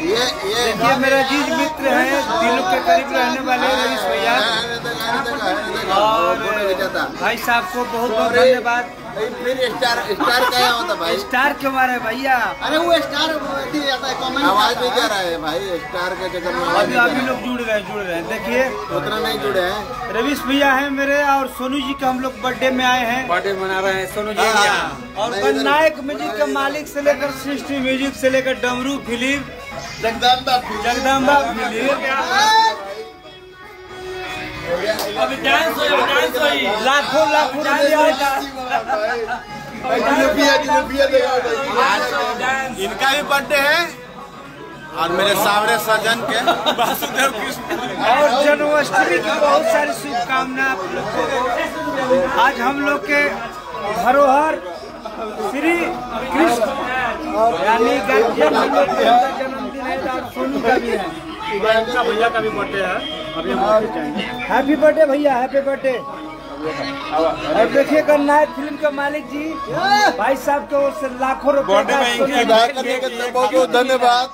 ये मेरा अजीज मित्र है, दिलों के करीब रहने वाले रईस भैया और भाई साहब को बहुत बहुत धन्यवाद। फिर स्टार क्या होता भाई? स्टार क्यों मारे भैया? अरे वो स्टार आवाज भी क्या रहा है भाई? स्टार के चक्कर में अभी लोग जुड़ रहे हैं। देखिए उतना नहीं जुड़े हैं। रईस भैया है मेरे और सोनू जी का हम लोग बर्थडे में आए हैं, बर्थडे मना रहे हैं सोनू जी और गणनायक म्यूजिक के मालिक से लेकर सृष्टि म्यूजिक से लेकर डमरू फिलिप जगदम्बा फिलिप अभी डांस हुई लाखों इनका भी बर्थडे है और मेरे सावरे सजन के वासुदेव कृष्ण और जन्माष्टमी की बहुत सारी शुभकामनाएं आप लोग को। आज हम लोग के धरोहर श्री कृष्ण यानी जन्मदिन है और सोनू का भी है, भैया का भी बर्थडे है। अभी हैप्पी बर्थडे भैया, हैप्पी बर्थडे। और देखिए गणनायक फिल्म के मालिक जी भाई साहब को लाखों रुपए का बहुत बहुत धन्यवाद।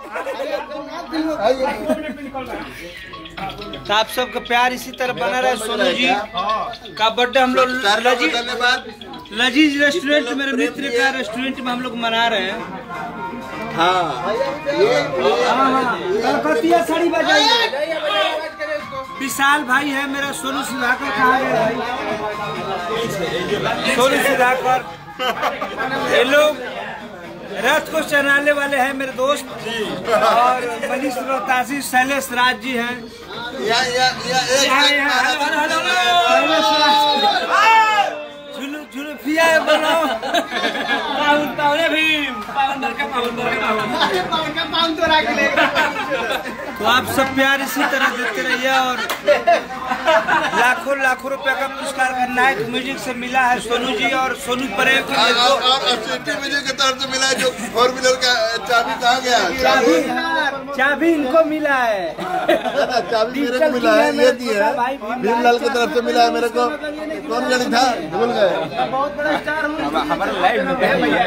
आप सबका प्यार इसी तरह बना रहे। सोनू जी का बर्थडे हम लोग लजीज रेस्टोरेंट, मेरे मित्र का रेस्टोरेंट में हम लोग मना रहे हैं। हाँ कलकतिया साड़ी बजाइए। विशाल भाई है मेरा, सोनू सुधाकर कहाँ गए भाई? सोनू सुधाकर, ये लोग रथ को चलाने वाले हैं मेरे दोस्त और मनीष रोहतासी, शैलेश राज जी हैं। झुलफिया बनाओ तो आप सब प्यार इसी तरह देते रहिए और लाखों रुपए का पुरस्कार गणनायक म्यूजिक से मिला है सोनू जी और सोनू परेव और सिटी म्यूजिक की तरफ से मिला है। जो 4 व्हीलर का चाबी कहाँ गया? चाबी इनको मिला है, चाबी मेरे को मिला है, ये दिया है भीमलाल की तरफ से मिला है मेरे को। कौन गाड़ी था भूल गए। बहुत बड़ा स्टार हूँ हमारे लाइव में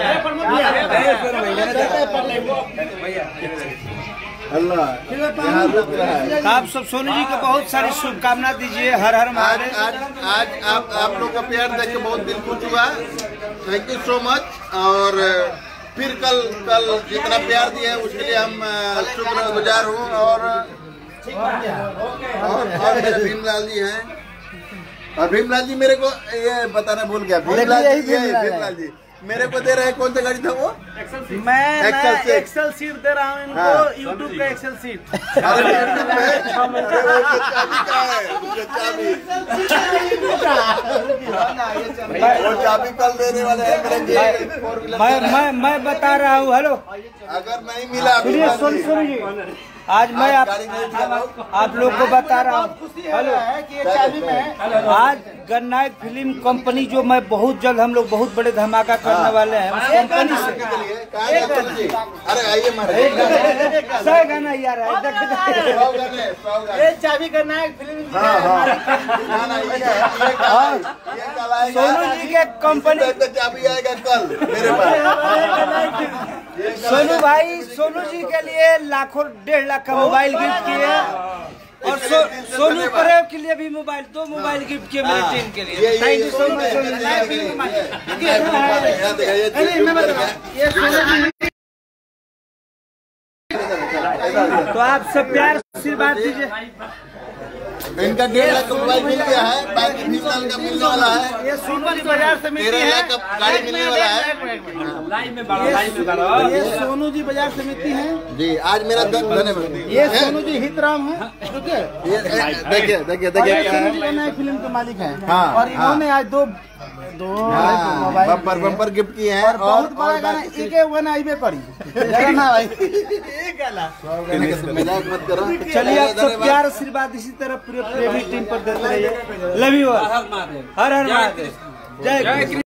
आप सब सोनू जी को बहुत सारी शुभकामनाएं दीजिए। हर हर महादेव। आज आप लोग का प्यार देख के बहुत दिल खुश हुआ। Thank you so much. और फिर कल जितना प्यार दिया है उसके लिए हम शुक्रगुजार हूँ। और मेरे भीमलाल जी हैं और भीमलाल जी मेरे को ये बताना भूल गया। भीमलाल जी मेरे को दे रहे हैं, कौन सा गाड़ी था वो? मैं एक्सेल सीट दे रहा हूँ इनको, यूट्यूब का एक्सेल सीट। चाबी कल देने वाले हैं। मैं बता रहा हूँ। हेलो, अगर नहीं मिला सुनिए जी, आज मैं आप लोग को बता रहा हूँ। हेलो, आज गणनायक फिल्म कंपनी जो मैं बहुत जल्द हम लोग बहुत बड़े धमाका करने वाले हैं उस कंपनी से। अरे आइए सही गाना यार ये चाबी गणनायक फिल्म सोनू जी के कंपनी चाबी आएगा कल मेरे पास। सोनू भाई सोनू जी के लिए लाखों 1.5 लाख का मोबाइल गिफ्ट किए और सोनू परेव के लिए भी मोबाइल 2 मोबाइल गिफ्ट किए मेरे टीम के लिए। Thank you so much. तो आप सब प्यार आशीर्वाद दीजिए। इनका 1.5 लाख का मोबाइल मिल गया है, बाकी भीमलाल का मिलने वाला है। ये सोनू जी बाजार समिति है, 13 लाख का गाड़ी मिलने वाला है। ये सोनू जी बाजार समिति है जी। आज मेरा धन्यवाद। ये सोनू जी हितराम है, देखिए फिल्म के मालिक हैं और इन्होंने आज दो बम्पर गिफ्ट किए हैं। बहुत बड़ा गाना गाना आई पड़ी मजाक मत करो। चलिए आप सब प्यार आशीर्वाद इसी तरह पूरे प्रेमी टीम पर देते रहिए। लव यू, हर हर महादेव, जय